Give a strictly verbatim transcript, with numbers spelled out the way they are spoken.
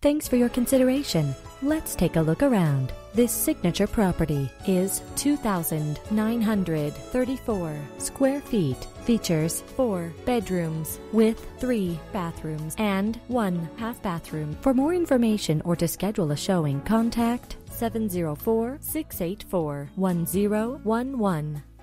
Thanks for your consideration. Let's take a look around. This signature property is two thousand nine hundred thirty-four square feet. Features four bedrooms with three bathrooms and one half bathroom. For more information or to schedule a showing, contact seven zero four, six eight four, one zero one one.